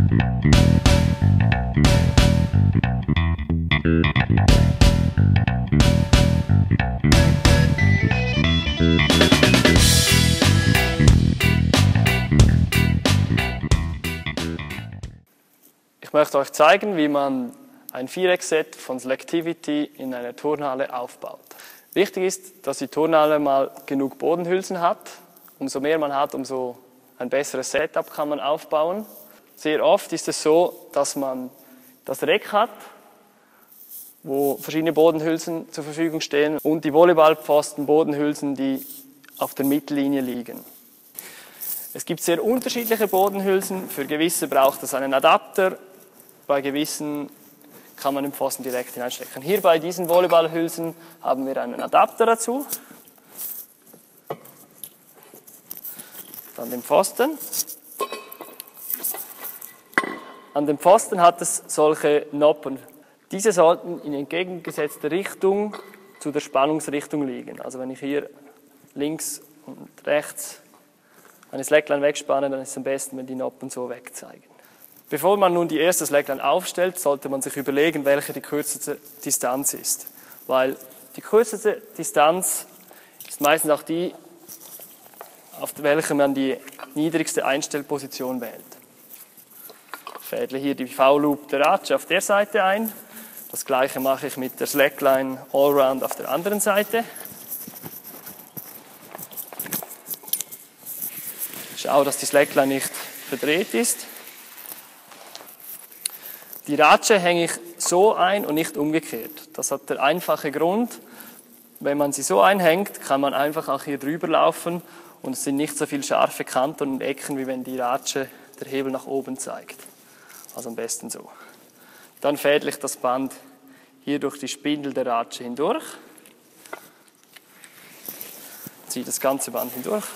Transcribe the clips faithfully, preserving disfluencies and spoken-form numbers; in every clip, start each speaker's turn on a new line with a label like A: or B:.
A: Ich möchte euch zeigen, wie man ein Viereck-Set von Selectivity in einer Turnhalle aufbaut. Wichtig ist, dass die Turnhalle mal genug Bodenhülsen hat. Umso mehr man hat, umso ein besseres Setup kann man aufbauen. Sehr oft ist es so, dass man das Reck hat, wo verschiedene Bodenhülsen zur Verfügung stehen und die Volleyballpfosten, Bodenhülsen, die auf der Mittellinie liegen. Es gibt sehr unterschiedliche Bodenhülsen. Für gewisse braucht es einen Adapter, bei gewissen kann man den Pfosten direkt hineinstecken. Hier bei diesen Volleyballhülsen haben wir einen Adapter dazu. Dann den Pfosten. An dem Pfosten hat es solche Noppen. Diese sollten in entgegengesetzter Richtung zu der Spannungsrichtung liegen. Also wenn ich hier links und rechts eine Slackline wegspanne, dann ist es am besten, wenn die Noppen so wegzeigen. Bevor man nun die erste Slackline aufstellt, sollte man sich überlegen, welche die kürzeste Distanz ist. Weil die kürzeste Distanz ist meistens auch die, auf welcher man die niedrigste Einstellposition wählt. Ich fädle hier die V-Loop der Ratsche auf der Seite ein. Das gleiche mache ich mit der Slackline Allround auf der anderen Seite. Schau, dass die Slackline nicht verdreht ist. Die Ratsche hänge ich so ein und nicht umgekehrt. Das hat der einfache Grund, wenn man sie so einhängt, kann man einfach auch hier drüber laufen und es sind nicht so viele scharfe Kanten und Ecken, wie wenn die Ratsche der Hebel nach oben zeigt. Also am besten so. Dann fädle ich das Band hier durch die Spindel der Ratsche hindurch. Ziehe das ganze Band hindurch.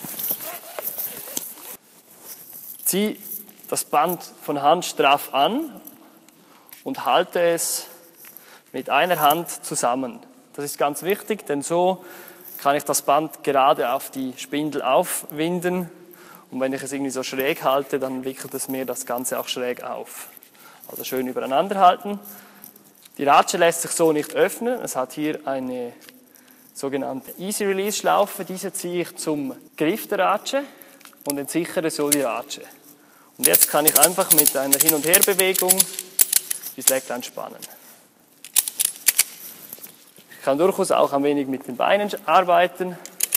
A: Ziehe das Band von Hand straff an und halte es mit einer Hand zusammen. Das ist ganz wichtig, denn so kann ich das Band gerade auf die Spindel aufwinden und wenn ich es irgendwie so schräg halte, dann wickelt es mir das Ganze auch schräg auf. Also schön übereinander halten. Die Ratsche lässt sich so nicht öffnen. Es hat hier eine sogenannte Easy Release Schlaufe. Diese ziehe ich zum Griff der Ratsche und entsichere so die Ratsche. Und jetzt kann ich einfach mit einer Hin- und Herbewegung die Slackline spannen. Ich kann durchaus auch ein wenig mit den Beinen arbeiten.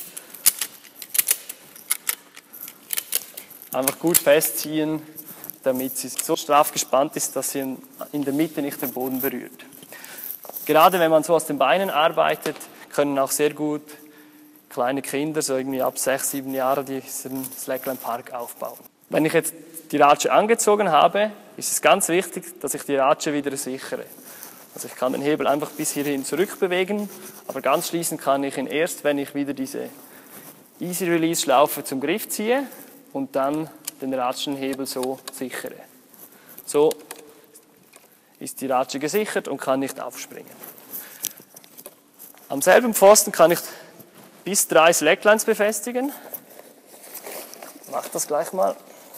A: Einfach gut festziehen, damit sie so straff gespannt ist, dass sie in der Mitte nicht den Boden berührt. Gerade wenn man so aus den Beinen arbeitet, können auch sehr gut kleine Kinder, so irgendwie ab sechs, sieben Jahren, diesen Slackline Park aufbauen. Wenn ich jetzt die Ratsche angezogen habe, ist es ganz wichtig, dass ich die Ratsche wieder sichere. Also ich kann den Hebel einfach bis hierhin zurückbewegen, aber ganz schließen kann ich ihn erst, wenn ich wieder diese Easy Release Schlaufe zum Griff ziehe und dann den Ratschenhebel so sichere. So ist die Ratsche gesichert und kann nicht aufspringen. Am selben Pfosten kann ich bis drei Slacklines befestigen. Ich mache das gleich mal.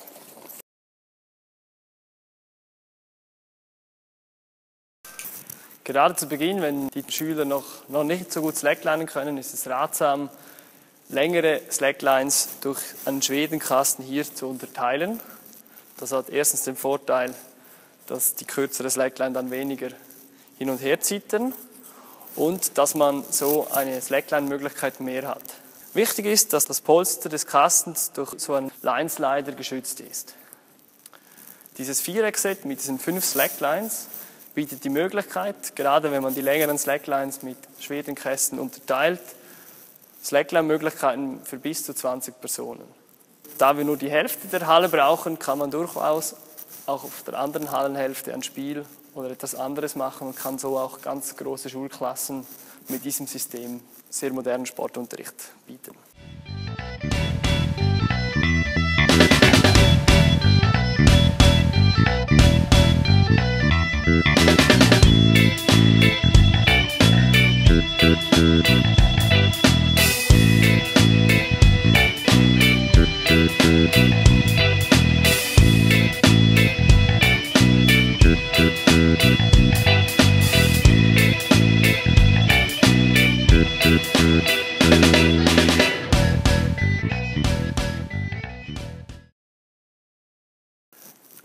A: Gerade zu Beginn, wenn die Schüler noch, noch nicht so gut slacklinen können, ist es ratsam, längere Slacklines durch einen Schwedenkasten hier zu unterteilen. Das hat erstens den Vorteil, dass die kürzere Slackline dann weniger hin und her zittern und dass man so eine Slackline-Möglichkeit mehr hat. Wichtig ist, dass das Polster des Kastens durch so einen Line-Slider geschützt ist. Dieses Viereck-Set mit diesen fünf Slacklines bietet die Möglichkeit, gerade wenn man die längeren Slacklines mit Schwedenkästen unterteilt, Slackline-Möglichkeiten für bis zu zwanzig Personen. Da wir nur die Hälfte der Halle brauchen, kann man durchaus auch auf der anderen Hallenhälfte ein Spiel oder etwas anderes machen und kann so auch ganz große Schulklassen mit diesem System sehr modernen Sportunterricht bieten.
B: Thank you.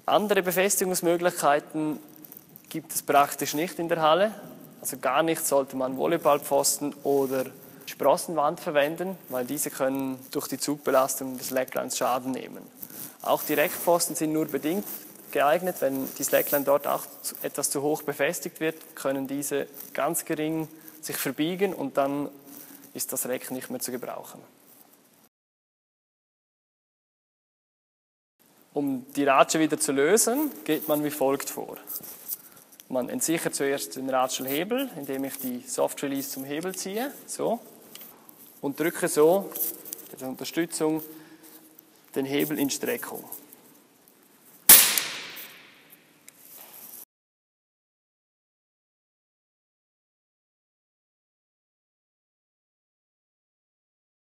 A: Andere Befestigungsmöglichkeiten gibt es praktisch nicht in der Halle. Also gar nicht sollte man Volleyballpfosten oder Sprossenwand verwenden, weil diese können durch die Zugbelastung des Slacklines Schaden nehmen. Auch Direktpfosten sind nur bedingt geeignet. Wenn die Slackline dort auch etwas zu hoch befestigt wird, können diese ganz gering sich verbiegen und dann ist das Reck nicht mehr zu gebrauchen. Um die Ratsche wieder zu lösen, geht man wie folgt vor. Man entsichert zuerst den Ratschelhebel, indem ich die Soft Release zum Hebel ziehe, so, und drücke so, mit der Unterstützung, den Hebel in Streckung.